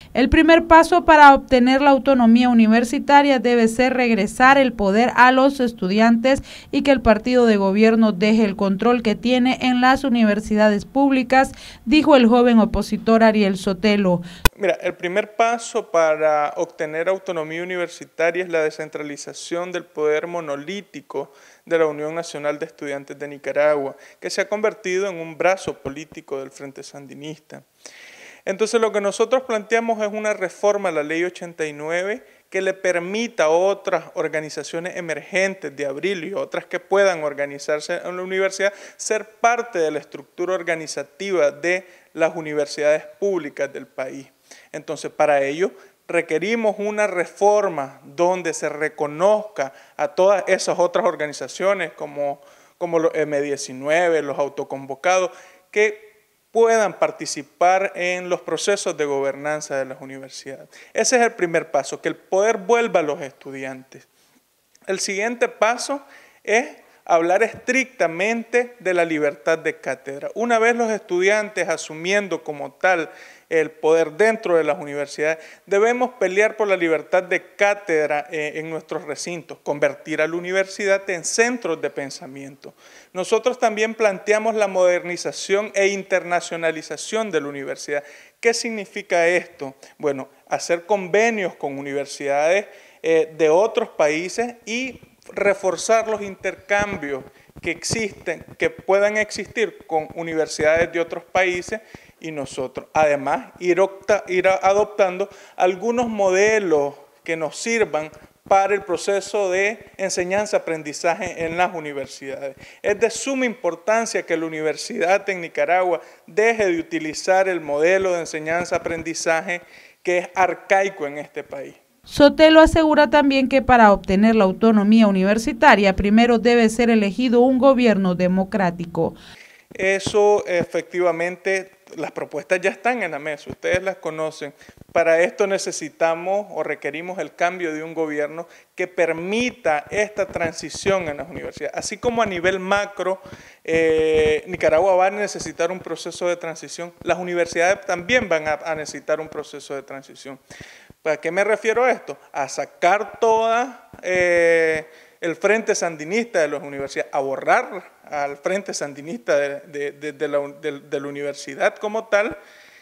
El primer paso para obtener la autonomía universitaria debe ser regresar el poder a los estudiantes y que el partido de gobierno deje el control que tiene en las universidades públicas, dijo el joven opositor Ariel Sotelo. Mira, el primer paso para obtener autonomía universitaria es la descentralización del poder monolítico de la Unión Nacional de Estudiantes de Nicaragua, que se ha convertido en un brazo político del Frente Sandinista. Entonces lo que nosotros planteamos es una reforma a la Ley 89 que le permita a otras organizaciones emergentes de Abril y otras que puedan organizarse en la universidad ser parte de la estructura organizativa de las universidades públicas del país. Entonces para ello requerimos una reforma donde se reconozca a todas esas otras organizaciones como los M19, los autoconvocados, que puedan participar en los procesos de gobernanza de las universidades. Ese es el primer paso, que el poder vuelva a los estudiantes. El siguiente paso es hablar estrictamente de la libertad de cátedra. Una vez los estudiantes asumiendo como tal el poder dentro de las universidades, debemos pelear por la libertad de cátedra en nuestros recintos, convertir a la universidad en centros de pensamiento. Nosotros también planteamos la modernización e internacionalización de la universidad. ¿Qué significa esto? Bueno, hacer convenios con universidades de otros países y reforzar los intercambios que existen, que puedan existir con universidades de otros países y nosotros. Además, ir adoptando algunos modelos que nos sirvan para el proceso de enseñanza-aprendizaje en las universidades. Es de suma importancia que la universidad en Nicaragua deje de utilizar el modelo de enseñanza-aprendizaje que es arcaico en este país. Sotelo asegura también que para obtener la autonomía universitaria primero debe ser elegido un gobierno democrático. Eso efectivamente, las propuestas ya están en la mesa, ustedes las conocen. Para esto necesitamos o requerimos el cambio de un gobierno que permita esta transición en las universidades. Así como a nivel macro, Nicaragua va a necesitar un proceso de transición, las universidades también van a necesitar un proceso de transición. ¿Para qué me refiero a esto? A sacar toda el Frente Sandinista de las universidades, a borrar al Frente Sandinista de la universidad como tal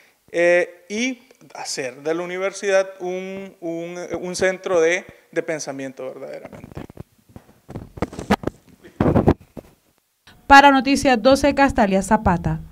y hacer de la universidad un centro de pensamiento verdaderamente. Para Noticias 12, Castalia Zapata.